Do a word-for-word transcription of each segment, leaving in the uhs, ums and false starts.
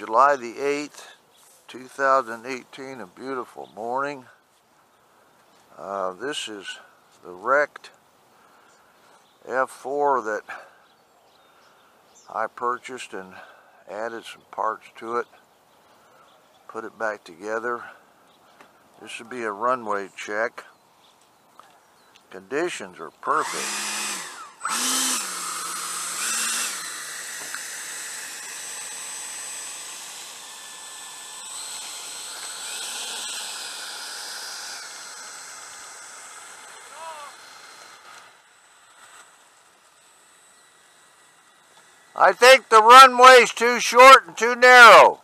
July the eighth, two thousand eighteen, a beautiful morning. Uh, this is the wrecked F four that I purchased and added some parts to it, put it back together. This would be a runway check. Conditions are perfect. I think the runway's too short and too narrow.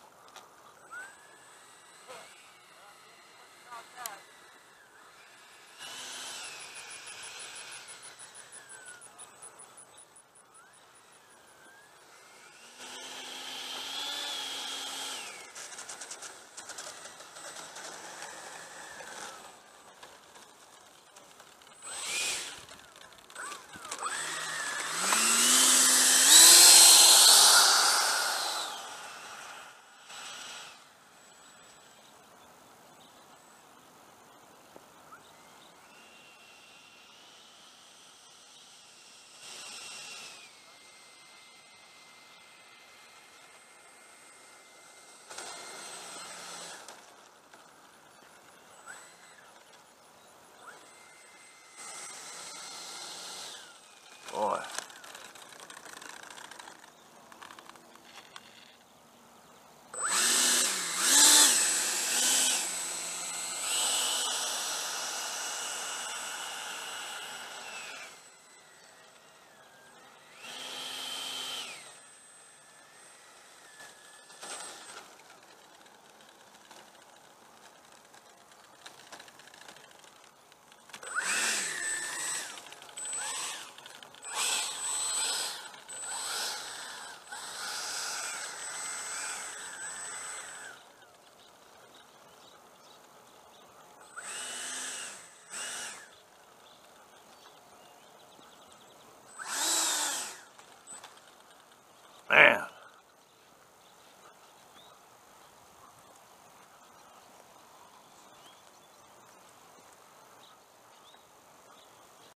Boy. Man.